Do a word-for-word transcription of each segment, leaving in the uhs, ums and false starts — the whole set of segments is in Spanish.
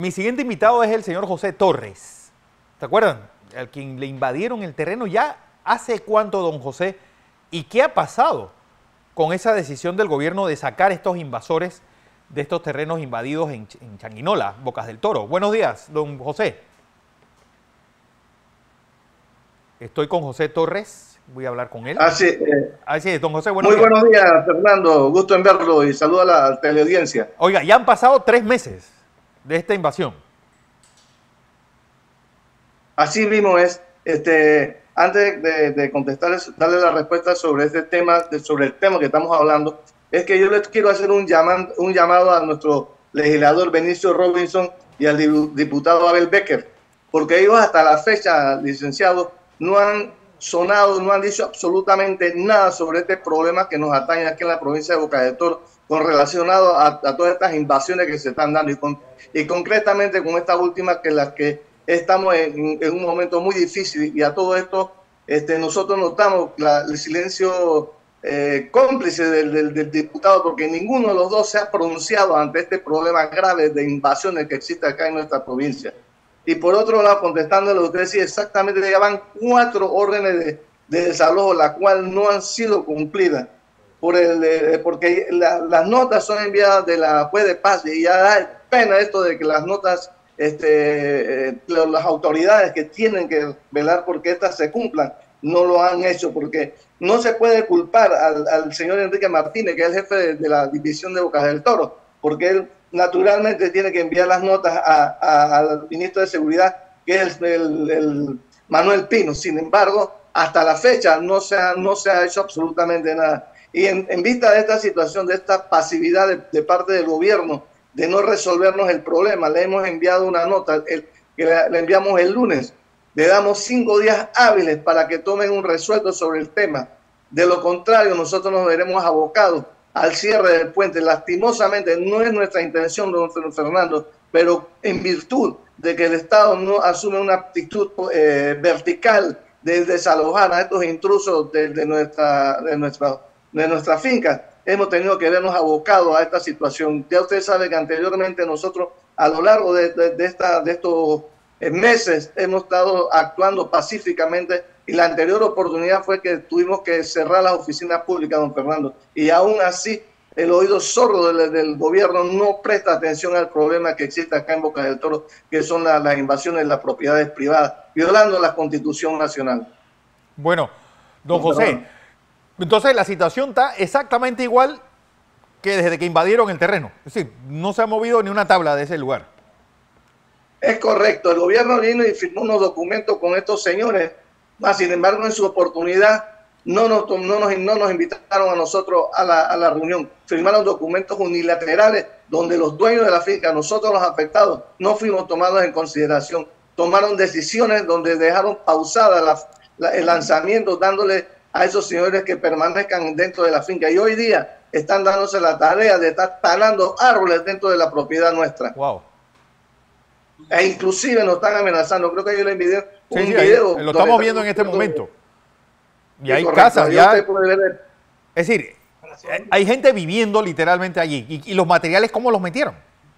Mi siguiente invitado es el señor José Torres. ¿Se acuerdan? Al quien le invadieron el terreno ya hace cuánto, don José. ¿Y qué ha pasado con esa decisión del gobierno de sacar estos invasores de estos terrenos invadidos en, en Changuinola, Bocas del Toro? Buenos días, don José. Estoy con José Torres, voy a hablar con él. Así, eh, Así es, don José, buenos muy días. buenos días, Fernando. Gusto en verlo y saludo a la teleaudiencia. Oiga, ya han pasado tres meses de esta invasión. Así mismo es. Este, antes de, de contestarles, darle la respuesta sobre este tema, de, sobre el tema que estamos hablando, es que yo les quiero hacer un, llaman, un llamado a nuestro legislador Benicio Robinson y al diputado Abel Becker, porque ellos hasta la fecha, licenciados, no han sonado, no han dicho absolutamente nada sobre este problema que nos atañe aquí en la provincia de Bocas del Toro, con relacionado a, a todas estas invasiones que se están dando y, con, y concretamente con esta última, que las que estamos en, en un momento muy difícil, y a todo esto este, nosotros notamos la, el silencio eh, cómplice del, del, del diputado, porque ninguno de los dos se ha pronunciado ante este problema grave de invasiones que existe acá en nuestra provincia. Y por otro lado, contestando a lo que usted decía, exactamente ya van cuatro órdenes de, de desalojo, las cuales no han sido cumplidas, por el, eh, porque la, las notas son enviadas de la juez de paz, y ya da pena esto de que las notas, este, eh, las autoridades que tienen que velar porque estas se cumplan, no lo han hecho, porque no se puede culpar al, al señor Enrique Martínez, que es el jefe de, de la división de Bocas del Toro, porque él naturalmente tiene que enviar las notas a, a, al ministro de Seguridad, que es el, el, el Manuel Pino. Sin embargo, hasta la fecha no se ha, no se ha hecho absolutamente nada. Y en, en vista de esta situación, de esta pasividad de, de parte del gobierno, de no resolvernos el problema, le hemos enviado una nota, el, que le, le enviamos el lunes, le damos cinco días hábiles para que tomen un resuelto sobre el tema. De lo contrario, nosotros nos veremos abocados al cierre del puente. Lastimosamente no es nuestra intención, don Fernando, pero en virtud de que el Estado no asume una actitud eh, vertical de desalojar a estos intrusos de, de, nuestra, de, nuestra, de nuestra finca, hemos tenido que vernos abocados a esta situación. Ya usted sabe que anteriormente nosotros, a lo largo de, de, de, esta, de estos meses, hemos estado actuando pacíficamente, y la anterior oportunidad fue que tuvimos que cerrar las oficinas públicas, don Fernando, y aún así el oído sordo del, del gobierno no presta atención al problema que existe acá en Bocas del Toro, que son la, las invasiones de las propiedades privadas, violando la Constitución Nacional. Bueno, don José, entonces la situación está exactamente igual que desde que invadieron el terreno. Es decir, no se ha movido ni una tabla de ese lugar. Es correcto, el gobierno vino y firmó unos documentos con estos señores, más sin embargo en su oportunidad no nos, no nos, no nos invitaron a nosotros a la, a la reunión. Firmaron documentos unilaterales donde los dueños de la finca, nosotros los afectados, no fuimos tomados en consideración. Tomaron decisiones donde dejaron pausada la, la, el lanzamiento, dándole a esos señores que permanezcan dentro de la finca, y hoy día están dándose la tarea de estar talando árboles dentro de la propiedad nuestra. Wow. E inclusive nos están amenazando. Creo que yo le envié un sí, sí, video. lo estamos viendo en este momento. Y hay correcto, casas ya. El... Es decir, hay gente viviendo literalmente allí. ¿Y, y los materiales cómo los metieron?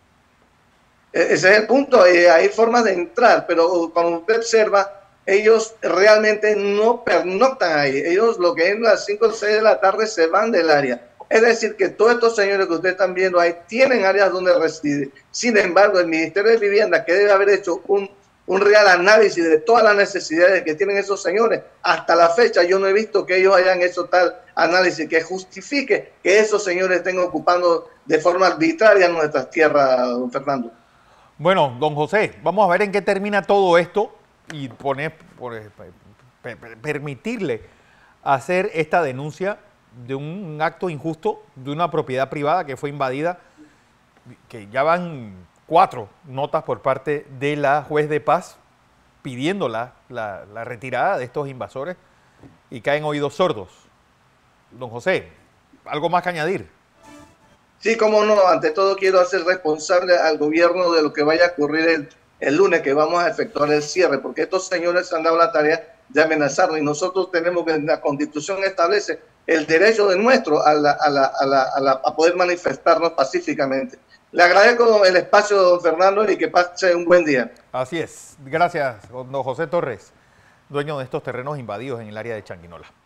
Ese es el punto. Eh, hay formas de entrar, pero cuando usted observa, ellos realmente no pernoctan ahí. Ellos, lo que es las cinco o seis de la tarde, se van del área. Es decir, que todos estos señores que ustedes están viendo ahí tienen áreas donde residir. Sin embargo, el Ministerio de Vivienda, que debe haber hecho un, un real análisis de todas las necesidades que tienen esos señores, hasta la fecha yo no he visto que ellos hayan hecho tal análisis que justifique que esos señores estén ocupando de forma arbitraria nuestras tierras, don Fernando. Bueno, don José, vamos a ver en qué termina todo esto y poner, poner, permitirle hacer esta denuncia de un acto injusto de una propiedad privada que fue invadida, que ya van cuatro notas por parte de la juez de paz pidiendo la, la, la retirada de estos invasores, y caen oídos sordos. Don José, ¿algo más que añadir? Sí, cómo no. Ante todo quiero hacer responsable al gobierno de lo que vaya a ocurrir el, el lunes, que vamos a efectuar el cierre, porque estos señores han dado la tarea de amenazarnos, y nosotros tenemos que, la Constitución establece el derecho de nuestro a, la, a, la, a, la, a, la, a poder manifestarnos pacíficamente. Le agradezco el espacio, don Fernando, y que pase un buen día. Así es. Gracias, don José Torres, dueño de estos terrenos invadidos en el área de Changuinola.